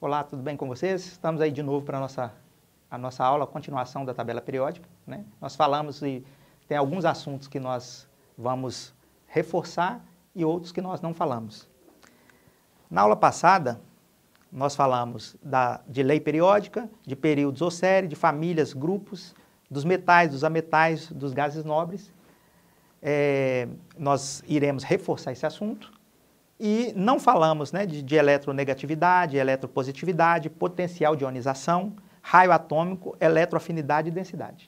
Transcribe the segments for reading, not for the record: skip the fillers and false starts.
Olá, tudo bem com vocês? Estamos aí de novo para a nossa aula, a continuação da tabela periódica, né? Nós falamos e tem alguns assuntos que nós vamos reforçar e outros que nós não falamos. Na aula passada, nós falamos de lei periódica, de períodos ou série, de famílias, grupos, dos metais, dos ametais, dos gases nobres. Nós iremos reforçar esse assunto. E não falamos, né, de eletronegatividade, eletropositividade, potencial de ionização, raio atômico, eletroafinidade e densidade.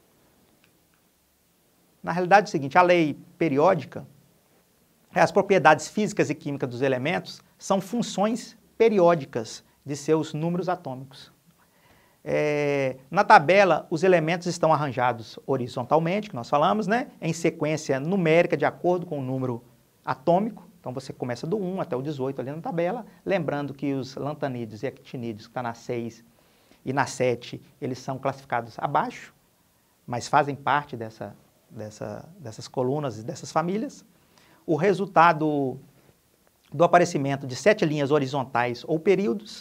Na realidade é o seguinte, a lei periódica, as propriedades físicas e químicas dos elementos são funções periódicas de seus números atômicos. Na tabela, os elementos estão arranjados horizontalmente, que nós falamos, né, em sequência numérica de acordo com o número atômico. Então, você começa do 1 até o 18 ali na tabela, lembrando que os lantanídeos e actinídeos, que está na 6 e na 7, eles são classificados abaixo, mas fazem parte dessas colunas e dessas famílias. O resultado do aparecimento de 7 linhas horizontais ou períodos.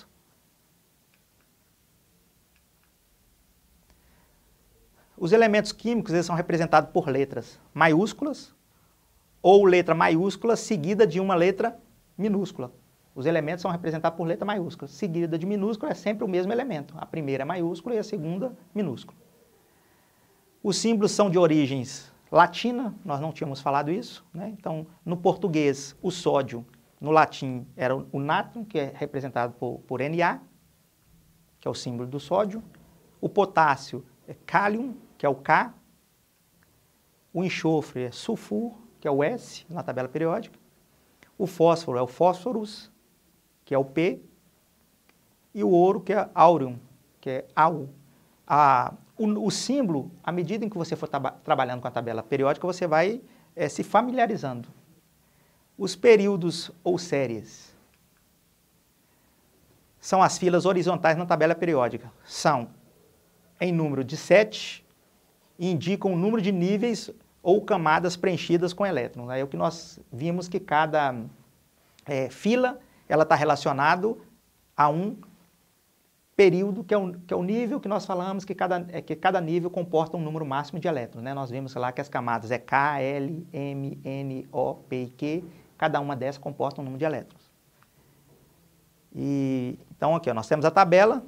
Os elementos químicos eles são representados por letras maiúsculas, ou letra maiúscula seguida de uma letra minúscula. Os elementos são representados por letra maiúscula. Seguida de minúscula é sempre o mesmo elemento. A primeira é maiúscula e a segunda minúscula. Os símbolos são de origens latina, nós não tínhamos falado isso, né? Então, no português, o sódio, no latim, era o nátrium, que é representado por Na, que é o símbolo do sódio. O potássio é cálium, que é o K. O enxofre é sulfur, que é o S, na tabela periódica. O fósforo é o fósforus, que é o P. E o ouro, que é áureo, que é AU. O símbolo, à medida em que você for trabalhando com a tabela periódica, você vai se familiarizando. Os períodos ou séries são as filas horizontais na tabela periódica. São em número de 7 e indicam o número de níveis ou camadas preenchidas com elétrons. Aí é o que nós vimos que cada fila ela está relacionado a um período, que é o nível que nós falamos que cada nível comporta um número máximo de elétrons, né? Nós vimos lá que as camadas é K, L, M, N, O, P e Q, cada uma dessas comporta um número de elétrons. Então aqui ó, nós temos a tabela,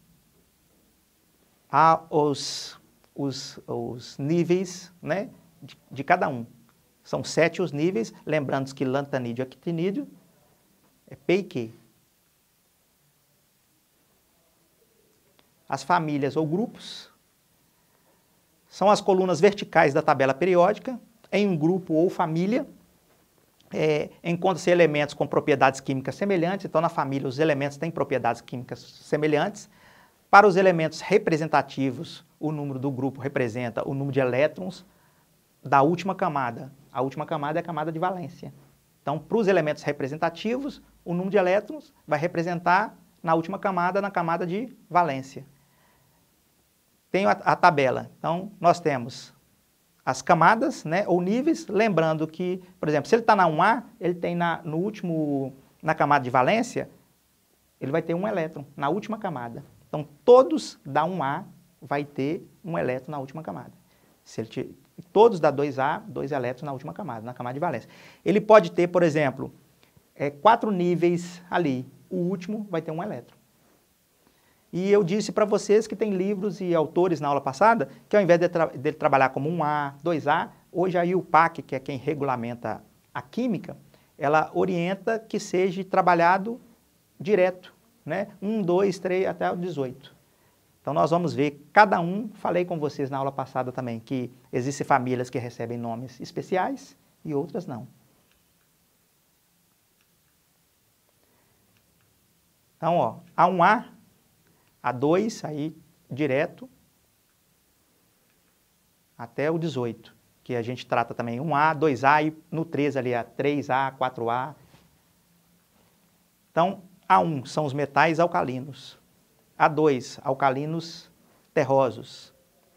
os níveis, né, de cada um. São 7 os níveis, lembrando que lantanídeo e actinídeo é P e Q. As famílias ou grupos são as colunas verticais da tabela periódica. Em um grupo ou família, encontram-se elementos com propriedades químicas semelhantes. Então, na família, os elementos têm propriedades químicas semelhantes. Para os elementos representativos, o número do grupo representa o número de elétrons da última camada. A última camada é a camada de valência. Então, para os elementos representativos, o número de elétrons vai representar na última camada, na camada de valência. Tem a tabela. Então, nós temos as camadas, né, ou níveis, lembrando que, por exemplo, se ele está na 1A, ele tem na camada de valência, ele vai ter um elétron na última camada. Então, todos da 1A vai ter um elétron na última camada. Todos da 2A, 2 elétrons na última camada, na camada de valência. Ele pode ter, por exemplo, 4 níveis ali. O último vai ter um elétron. E eu disse para vocês que tem livros e autores na aula passada que ao invés dele trabalhar como 1A, 2A, hoje a IUPAC, que é quem regulamenta a química, ela orienta que seja trabalhado direto, né? 1, 2, 3 até o 18. Então, nós vamos ver cada um, falei com vocês na aula passada também, que existem famílias que recebem nomes especiais e outras não. Então, ó, A1A, A2, aí direto, até o 18, que a gente trata também 1A, 2A e no 3 ali, a 3A, 4A. Então, A1 são os metais alcalinos. A2, alcalinos terrosos.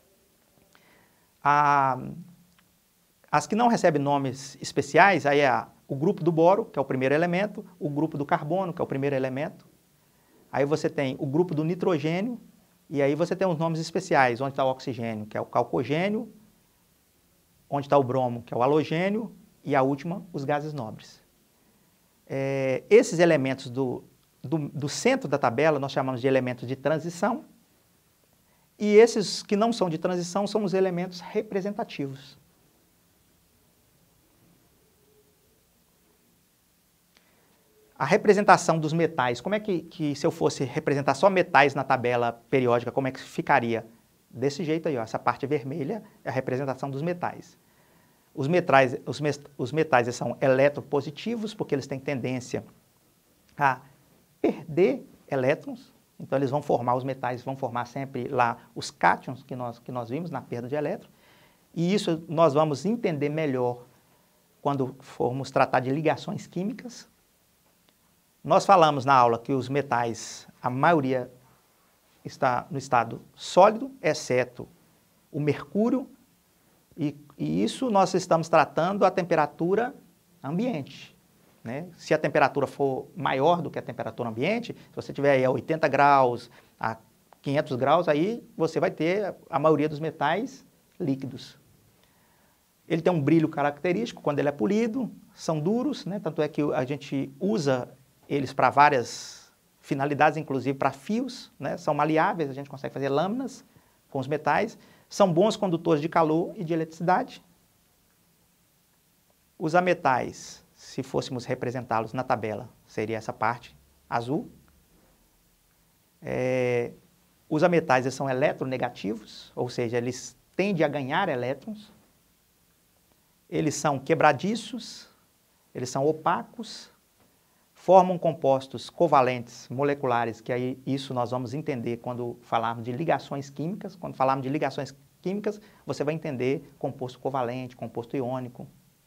As que não recebem nomes especiais, aí é o grupo do boro, que é o primeiro elemento, o grupo do carbono, que é o primeiro elemento, Aí você tem o grupo do nitrogênio, e aí você tem os nomes especiais, onde está o oxigênio, que é o calcogênio, onde está o bromo, que é o halogênio, e a última, os gases nobres. Esses elementos do centro da tabela nós chamamos de elementos de transição, e esses que não são de transição são os elementos representativos. A representação dos metais, como é que se eu fosse representar só metais na tabela periódica, como é que ficaria? Desse jeito aí, ó, essa parte vermelha é a representação dos metais. Os metais são eletropositivos, porque eles têm tendência a perder elétrons, então eles vão formar, os metais vão formar sempre lá os cátions que nós vimos na perda de elétron, e isso nós vamos entender melhor quando formos tratar de ligações químicas. Nós falamos na aula que os metais, a maioria está no estado sólido, exceto o mercúrio, e isso nós estamos tratando a temperatura ambiente, né? Se a temperatura for maior do que a temperatura ambiente, se você tiver aí a 80 graus, a 500 graus, aí você vai ter a maioria dos metais líquidos. Ele tem um brilho característico quando ele é polido, são duros, né? Tanto é que a gente usa eles para várias finalidades, inclusive para fios, né? São maleáveis, a gente consegue fazer lâminas com os metais, são bons condutores de calor e de eletricidade. Os ametais, se fôssemos representá-los na tabela, seria essa parte azul. Os ametais são eletronegativos, ou seja, eles tendem a ganhar elétrons. Eles são quebradiços, eles são opacos, formam compostos covalentes moleculares, que aí isso nós vamos entender quando falarmos de ligações químicas. Quando falarmos de ligações químicas, você vai entender composto covalente, composto iônico.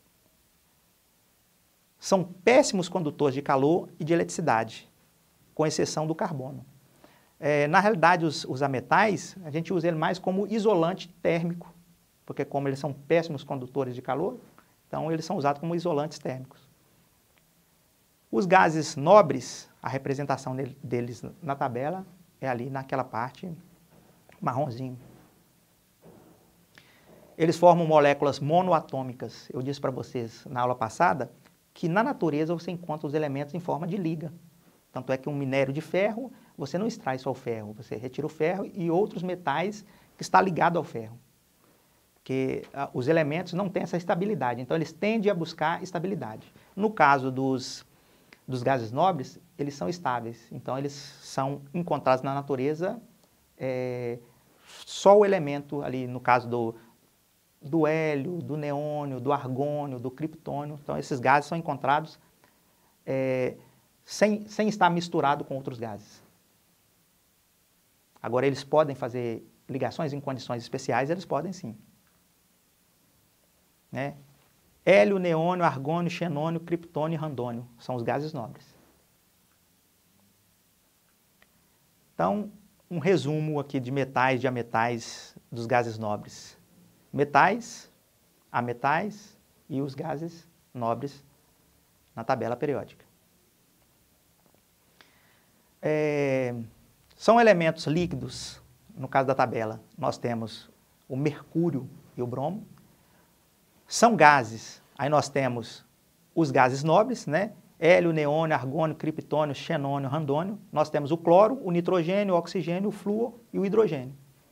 São péssimos condutores de calor e de eletricidade, com exceção do carbono. Na realidade, os ametais, a gente usa ele mais como isolante térmico, porque como eles são péssimos condutores de calor, então eles são usados como isolantes térmicos. Os gases nobres, a representação deles na tabela é ali naquela parte marronzinho. Eles formam moléculas monoatômicas. Eu disse para vocês na aula passada que na natureza você encontra os elementos em forma de liga. Tanto é que um minério de ferro, você não extrai só o ferro, você retira o ferro e outros metais que está ligado ao ferro. Porque os elementos não têm essa estabilidade, então eles tendem a buscar estabilidade. No caso dos gases nobres, eles são estáveis, então eles são encontrados na natureza, só o elemento ali, no caso do hélio, do neônio, do argônio, do criptônio, então esses gases são encontrados sem estar misturado com outros gases. Agora, eles podem fazer ligações em condições especiais, eles podem sim. Né? Hélio, neônio, argônio, xenônio, criptônio e randônio são os gases nobres. Então, um resumo aqui de metais, de ametais dos gases nobres. Metais, ametais e os gases nobres na tabela periódica. São elementos líquidos, no caso da tabela, nós temos o mercúrio e o bromo. São gases, aí nós temos os gases nobres, né? Hélio, neônio, argônio, criptônio, xenônio, randônio. Nós temos o cloro, o nitrogênio, o oxigênio, o flúor e o hidrogênio.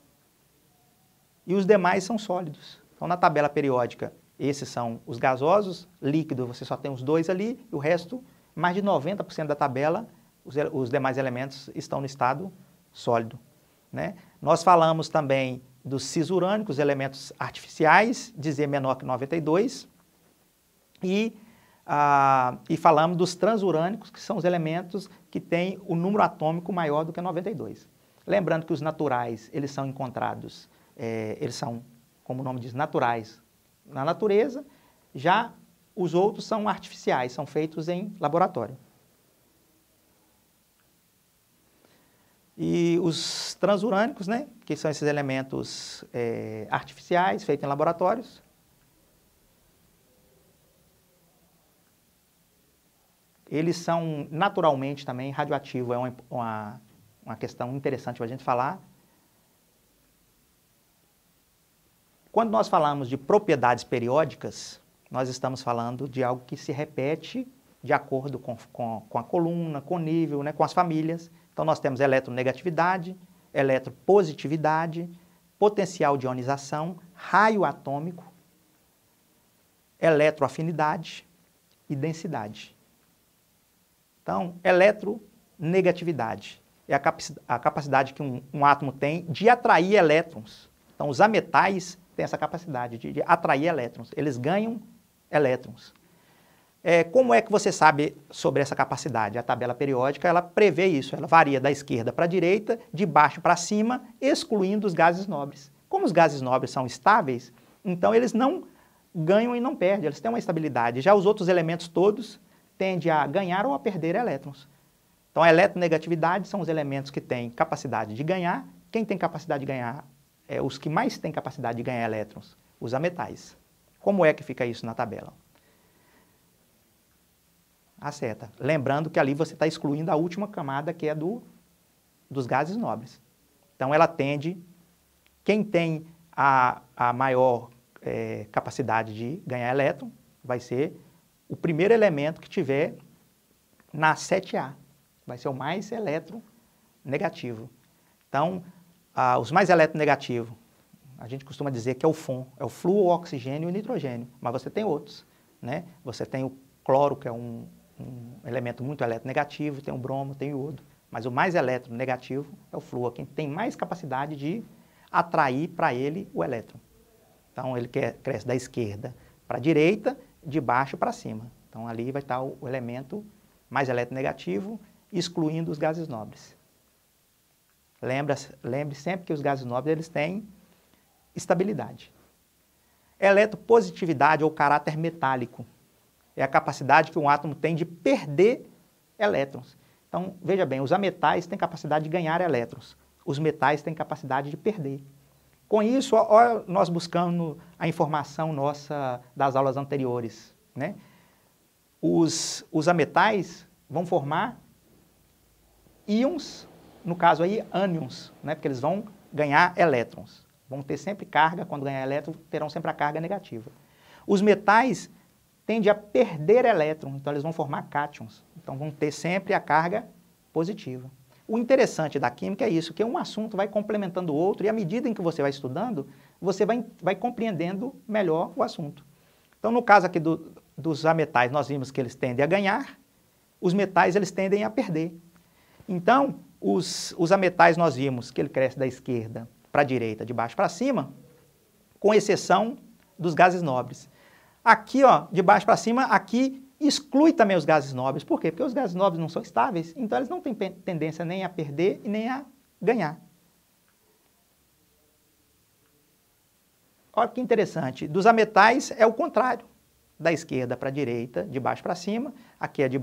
E os demais são sólidos. Então, na tabela periódica, esses são os gasosos, líquido, você só tem os dois ali, e o resto, mais de 90% da tabela, os demais elementos estão no estado sólido, né? Nós falamos também dos cisurânicos, elementos artificiais, de Z menor que 92, e falamos dos transurânicos, que são os elementos que têm o número atômico maior do que 92. Lembrando que os naturais, eles são encontrados, eles são, como o nome diz, naturais na natureza, já os outros são artificiais, são feitos em laboratório. E os transurânicos, né, que são esses elementos artificiais feitos em laboratórios, eles são naturalmente também radioativos. É uma questão interessante para a gente falar. Quando nós falamos de propriedades periódicas, nós estamos falando de algo que se repete de acordo com a coluna, com o nível, né, com as famílias. Então, nós temos eletronegatividade, eletropositividade, potencial de ionização, raio atômico, eletroafinidade e densidade. Então, eletronegatividade é a capacidade que um átomo tem de atrair elétrons. Então, os ametais têm essa capacidade de atrair elétrons. Eles ganham elétrons. Como é que você sabe sobre essa capacidade? A tabela periódica, ela prevê isso. Ela varia da esquerda para a direita, de baixo para cima, excluindo os gases nobres. Como os gases nobres são estáveis, então eles não ganham e não perdem, eles têm uma estabilidade. Já os outros elementos todos tendem a ganhar ou a perder elétrons. Então, a eletronegatividade são os elementos que têm capacidade de ganhar. Quem tem capacidade de ganhar os que mais têm capacidade de ganhar elétrons, os ametais. Como é que fica isso na tabela? A seta. Lembrando que ali você está excluindo a última camada, que é dos gases nobres. Então, ela tende, quem tem a maior capacidade de ganhar elétron, vai ser o primeiro elemento que tiver na 7A. Vai ser o mais eletronegativo. Então, os mais eletronegativos, a gente costuma dizer que é o FON, é o flúor, o oxigênio e o nitrogênio, mas você tem outros, né? Você tem o cloro, que é um elemento muito eletronegativo, tem o bromo, tem o iodo, mas o mais eletronegativo é o flúor, quem tem mais capacidade de atrair para ele o elétron. Então, ele cresce da esquerda para a direita, de baixo para cima. Então, ali vai estar o elemento mais eletronegativo, excluindo os gases nobres. Lembre sempre que os gases nobres eles têm estabilidade. Eletropositividade ou caráter metálico é a capacidade que um átomo tem de perder elétrons. Então, veja bem, os ametais têm capacidade de ganhar elétrons, os metais têm capacidade de perder. Com isso, nós buscamos a informação nossa das aulas anteriores, né? Os ametais vão formar íons, no caso aí, ânions, né? Porque eles vão ganhar elétrons. Vão ter sempre carga, quando ganhar elétron, terão sempre a carga negativa. Os metais tendem a perder elétron, então eles vão formar cátions. Então vão ter sempre a carga positiva. O interessante da química é isso, que um assunto vai complementando o outro e à medida em que você vai estudando, você vai compreendendo melhor o assunto. Então, no caso aqui dos ametais, nós vimos que eles tendem a ganhar, os metais eles tendem a perder. Então, os ametais nós vimos que ele cresce da esquerda para a direita, de baixo para cima, com exceção dos gases nobres. Aqui, ó, de baixo para cima, aqui exclui também os gases nobres. Por quê? Porque os gases nobres não são estáveis, então eles não têm tendência nem a perder e nem a ganhar. Olha que interessante, dos ametais é o contrário, da esquerda para a direita, de baixo para cima, aqui é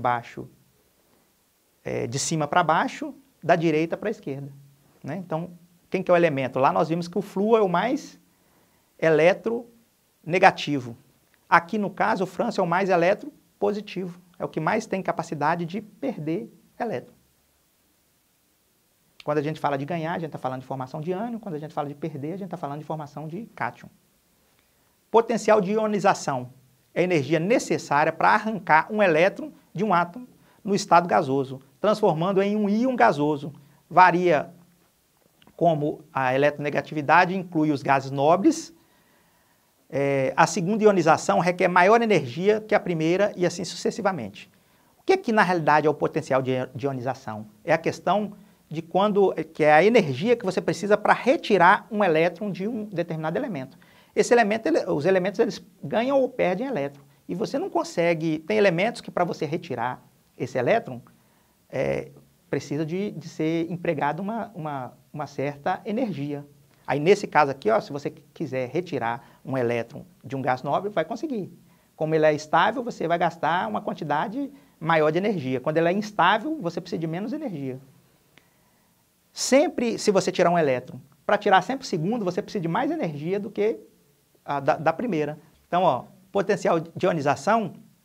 de cima para baixo, da direita para a esquerda, né? Então, quem que é o elemento? Lá nós vimos que o flúor é o mais eletronegativo. Aqui, no caso, o frâncio é o mais eletropositivo, é o que mais tem capacidade de perder elétron. Quando a gente fala de ganhar, a gente está falando de formação de ânion, quando a gente fala de perder, a gente está falando de formação de cátion. Potencial de ionização é a energia necessária para arrancar um elétron de um átomo no estado gasoso, transformando em um íon gasoso. Varia como a eletronegatividade inclui os gases nobres. A segunda ionização requer maior energia que a primeira e assim sucessivamente. O que na realidade é o potencial de ionização? É a questão de que é a energia que você precisa para retirar um elétron de um determinado elemento. Esse elemento, os elementos eles ganham ou perdem elétron. E você não consegue, tem elementos que para você retirar esse elétron, precisa de ser empregada uma certa energia. Aí nesse caso aqui, ó, se você quiser retirar um elétron de um gás nobre, vai conseguir. Como ele é estável, você vai gastar uma quantidade maior de energia. Quando ele é instável, você precisa de menos energia. Sempre, se você tirar um elétron, para tirar sempre o segundo, você precisa de mais energia do que a da primeira. Então, ó, potencial de ionização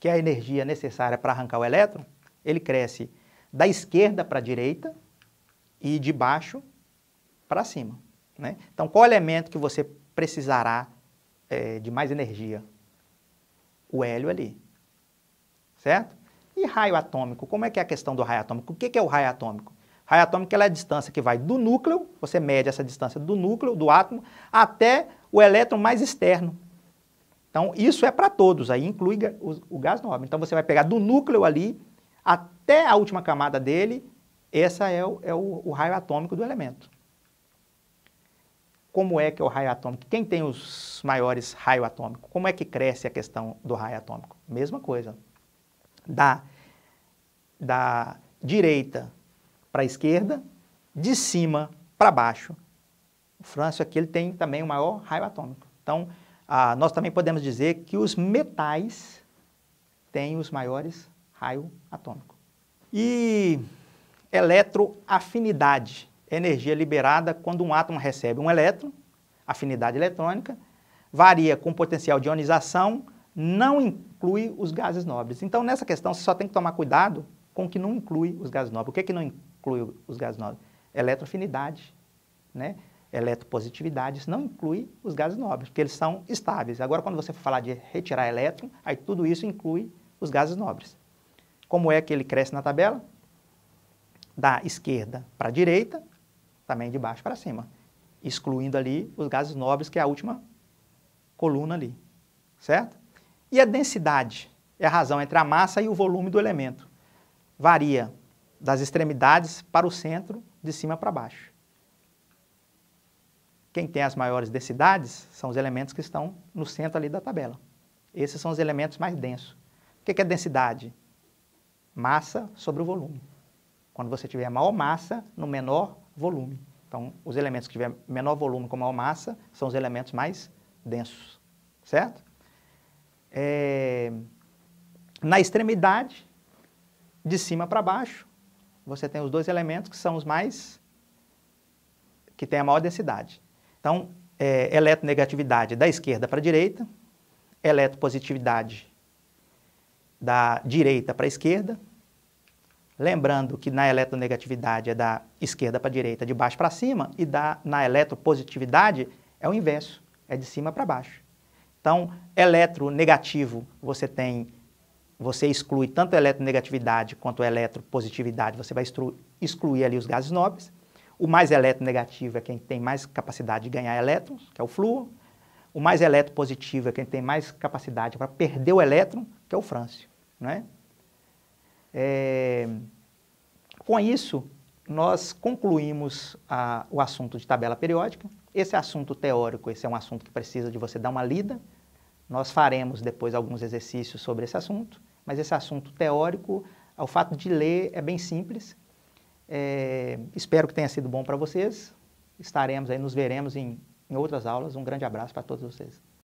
que é a energia necessária para arrancar o elétron, ele cresce da esquerda para a direita e de baixo para cima, né? Então, qual elemento que você precisará de mais energia? O hélio ali, certo? E raio atômico, como é que é a questão do raio atômico? O que é o raio atômico? Raio atômico é a distância que vai do núcleo, você mede essa distância do núcleo, do átomo, até o elétron mais externo. Então, isso é para todos, aí inclui o gás nobre. Então, você vai pegar do núcleo ali até a última camada dele, esse é o raio atômico do elemento. Como é que é o raio atômico? Quem tem os maiores raios atômicos? Como é que cresce a questão do raio atômico? Mesma coisa. Da direita para a esquerda, de cima para baixo. O Frâncio aqui ele tem também o maior raio atômico. Então, nós também podemos dizer que os metais têm os maiores raios atômicos. E eletroafinidade, energia liberada quando um átomo recebe um elétron, afinidade eletrônica, varia com potencial de ionização, não inclui os gases nobres. Então, nessa questão, você só tem que tomar cuidado com o que não inclui os gases nobres. O que é que não inclui os gases nobres? Eletroafinidade, né? Eletropositividade, isso não inclui os gases nobres, porque eles são estáveis. Agora, quando você for falar de retirar elétron, aí tudo isso inclui os gases nobres. Como é que ele cresce na tabela? Da esquerda para a direita, também de baixo para cima, excluindo ali os gases nobres, que é a última coluna ali, certo? E a densidade é a razão entre a massa e o volume do elemento. Varia das extremidades para o centro, de cima para baixo. Quem tem as maiores densidades são os elementos que estão no centro ali da tabela. Esses são os elementos mais densos. O que é densidade? Massa sobre o volume. Quando você tiver maior massa no menor volume. Então, os elementos que tiver menor volume com maior massa são os elementos mais densos, certo? Na extremidade, de cima para baixo, você tem os dois elementos que são os que têm a maior densidade. Então, eletronegatividade da esquerda para a direita, eletropositividade da direita para a esquerda. Lembrando que na eletronegatividade é da esquerda para a direita, de baixo para cima, e na eletropositividade é o inverso, é de cima para baixo. Então, eletronegativo, você exclui tanto a eletronegatividade quanto a eletropositividade, você vai excluir ali os gases nobres. O mais eletronegativo é quem tem mais capacidade de ganhar elétrons, que é o flúor. O mais eletropositivo é quem tem mais capacidade para perder o elétron, que é o frâncio, né? Com isso, nós concluímos o assunto de tabela periódica. Esse assunto teórico, esse é um assunto que precisa de você dar uma lida. Nós faremos depois alguns exercícios sobre esse assunto, mas esse assunto teórico, o fato de ler é bem simples. Espero que tenha sido bom para vocês. Estaremos aí, nos veremos em outras aulas. Um grande abraço para todos vocês.